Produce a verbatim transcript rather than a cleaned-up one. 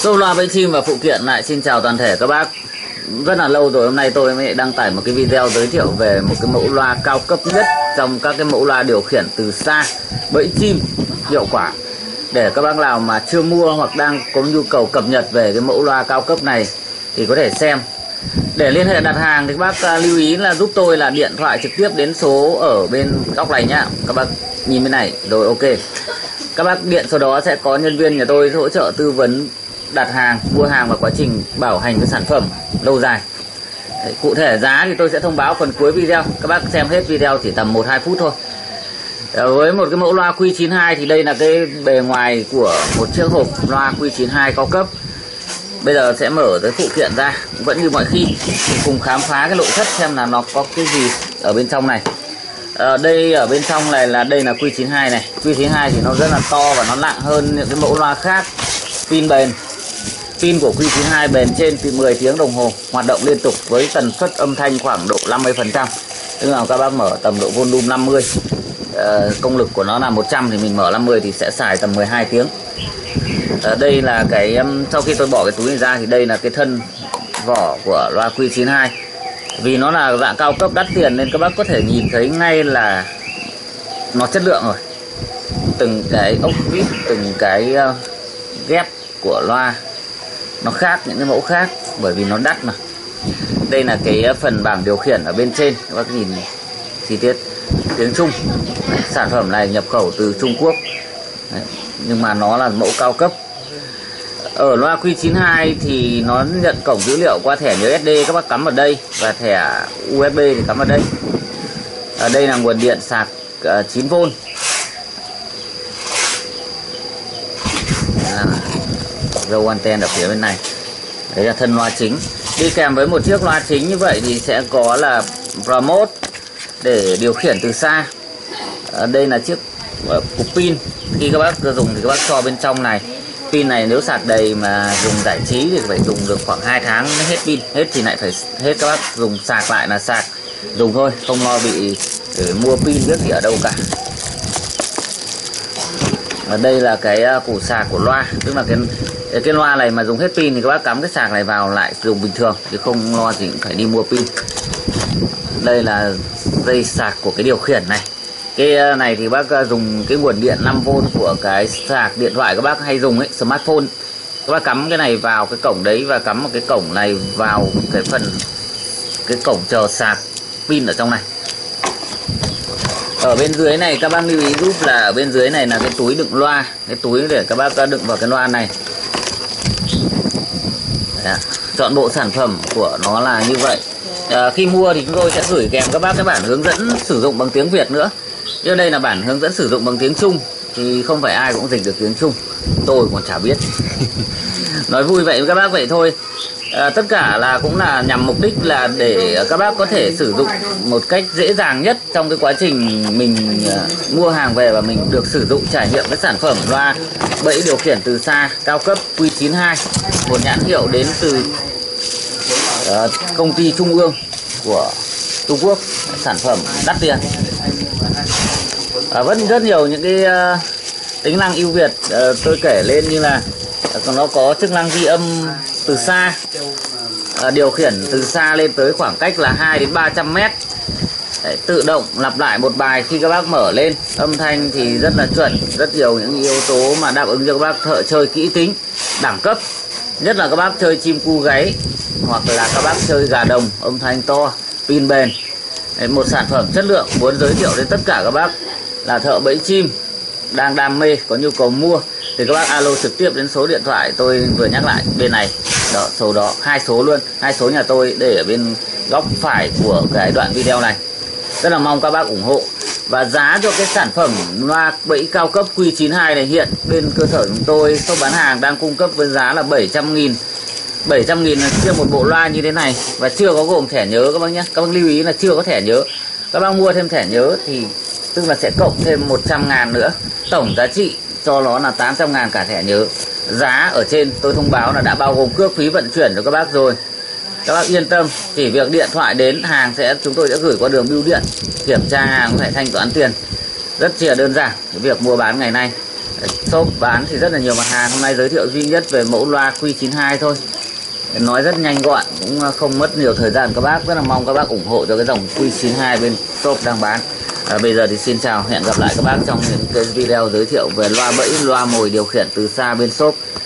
Shop loa bẫy chim và phụ kiện lại xin chào toàn thể các bác. Rất là lâu rồi hôm nay tôi mới đăng tải một cái video giới thiệu về một cái mẫu loa cao cấp nhất trong các cái mẫu loa điều khiển từ xa bẫy chim hiệu quả, để các bác nào mà chưa mua hoặc đang có nhu cầu cập nhật về cái mẫu loa cao cấp này thì có thể xem. Để liên hệ đặt hàng thì các bác lưu ý là giúp tôi là điện thoại trực tiếp đến số ở bên góc này nhá. Các bác nhìn bên này rồi, ok. Các bác điện số đó sẽ có nhân viên nhà tôi hỗ trợ tư vấn đặt hàng, mua hàng và quá trình bảo hành cái sản phẩm lâu dài. Đấy, cụ thể giá thì tôi sẽ thông báo phần cuối video, các bác xem hết video chỉ tầm một hai phút thôi. Với một cái mẫu loa Q chín hai thì đây là cái bề ngoài của một chiếc hộp loa Q chín hai cao cấp. Bây giờ sẽ mở tới phụ kiện ra, vẫn như mọi khi thì cùng khám phá cái nội thất xem là nó có cái gì ở bên trong này. Ở đây ở bên trong này là đây là Q chín hai này. Q chín hai thì nó rất là to và nó nặng hơn những cái mẫu loa khác. Pin bền. Pin của Q chín hai bền trên từ mười tiếng đồng hồ, hoạt động liên tục với tần suất âm thanh khoảng độ năm mươi phần trăm. Tức là các bác mở tầm độ volume năm mươi, ờ, công lực của nó là một trăm thì mình mở năm mươi thì sẽ xài tầm mười hai tiếng. Ở đây là cái um, sau khi tôi bỏ cái túi này ra thì đây là cái thân vỏ của loa Q chín hai. Vì nó là dạng cao cấp đắt tiền nên các bác có thể nhìn thấy ngay là nó chất lượng rồi. Từng cái ốc vít, từng cái uh, ghép của loa nó khác những cái mẫu khác bởi vì nó đắt mà. Đây là cái phần bảng điều khiển ở bên trên, các bác nhìn chi tiết tiếng Trung. Đấy, sản phẩm này nhập khẩu từ Trung Quốc. Đấy, nhưng mà nó là mẫu cao cấp. Ở loa Q chín hai thì nó nhận cổng dữ liệu qua thẻ nhớ ét đê, các bác cắm vào đây, và thẻ u ét bê thì cắm vào đây. Ở đây là nguồn điện sạc uh, chín vôn. À, dâu anten ở phía bên này. Đấy là thân loa chính. Đi kèm với một chiếc loa chính như vậy thì sẽ có là remote để điều khiển từ xa. Ở đây là chiếc uh, cục pin. Khi các bác dùng thì các bác cho bên trong này. Pin này nếu sạc đầy mà dùng giải trí thì phải dùng được khoảng hai tháng mới hết pin. Hết thì lại phải hết, các bác dùng sạc lại là sạc dùng thôi, không lo bị để mua pin biết gì ở đâu cả. Ở đây là cái củ sạc của loa, tức là cái cái loa này mà dùng hết pin thì các bác cắm cái sạc này vào lại dùng bình thường, chứ không lo gì phải đi mua pin. Đây là dây sạc của cái điều khiển này. Cái này thì bác dùng cái nguồn điện năm vôn của cái sạc điện thoại các bác hay dùng ấy, smartphone. Các bác cắm cái này vào cái cổng đấy và cắm một cái cổng này vào cái phần cái cổng chờ sạc pin ở trong này. Ở bên dưới này các bác lưu ý giúp là ở bên dưới này là cái túi đựng loa, cái túi để các bác đựng vào cái loa này. Đấy, chọn bộ sản phẩm của nó là như vậy. À, khi mua thì chúng tôi sẽ gửi kèm các bác cái bản hướng dẫn sử dụng bằng tiếng Việt nữa. Nhưng đây là bản hướng dẫn sử dụng bằng tiếng Trung thì không phải ai cũng dịch được tiếng Trung, tôi còn chả biết. Nói vui vậy với các bác vậy thôi. À, tất cả là cũng là nhằm mục đích là để các bác có thể sử dụng một cách dễ dàng nhất trong cái quá trình mình uh, mua hàng về và mình được sử dụng trải nghiệm cái sản phẩm loa bẫy điều khiển từ xa cao cấp Q chín hai, một nhãn hiệu đến từ uh, công ty Trung ương của Trung Quốc, sản phẩm đắt tiền. À, vẫn rất nhiều những cái uh, tính năng ưu việt uh, tôi kể lên, như là uh, nó có chức năng ghi âm từ xa, uh, điều khiển từ xa lên tới khoảng cách là hai đến ba trăm mét. Đấy, tự động lặp lại một bài khi các bác mở lên, âm thanh thì rất là chuẩn, rất nhiều những yếu tố mà đáp ứng cho các bác thợ chơi kỹ tính, đẳng cấp. Nhất là các bác chơi chim cu gáy hoặc là các bác chơi gà đồng, âm thanh to, pin bền. Đấy, một sản phẩm chất lượng muốn giới thiệu đến tất cả các bác là thợ bẫy chim đang đam mê, có nhu cầu mua thì các bác alo trực tiếp đến số điện thoại tôi vừa nhắc lại bên này đó, số đó, hai số luôn, hai số nhà tôi để ở bên góc phải của cái đoạn video này. Rất là mong các bác ủng hộ. Và giá cho cái sản phẩm loa bẫy cao cấp Q chín hai này hiện bên cơ sở chúng tôi, shop bán hàng đang cung cấp với giá là bảy trăm nghìn. bảy trăm nghìn là chia một bộ loa như thế này và chưa có gồm thẻ nhớ các bác nhé. Các bác lưu ý là chưa có thẻ nhớ. Các bác mua thêm thẻ nhớ thì tức là sẽ cộng thêm một trăm ngàn nữa. Tổng giá trị cho nó là tám trăm ngàn cả thẻ nhớ. Giá ở trên tôi thông báo là đã bao gồm cước phí vận chuyển cho các bác rồi. Các bác yên tâm, chỉ việc điện thoại đến hàng sẽ chúng tôi sẽ gửi qua đường bưu điện, kiểm tra hàng phải thanh toán tiền. Rất là đơn giản cái việc mua bán ngày nay. Shop bán thì rất là nhiều mặt hàng. Hôm nay giới thiệu duy nhất về mẫu loa Q chín hai thôi. Nói rất nhanh gọn, cũng không mất nhiều thời gian các bác. Rất là mong các bác ủng hộ cho cái dòng Q chín hai bên shop đang bán. À, bây giờ thì xin chào, hẹn gặp lại các bác trong những cái video giới thiệu về loa bẫy, loa mồi điều khiển từ xa bên shop.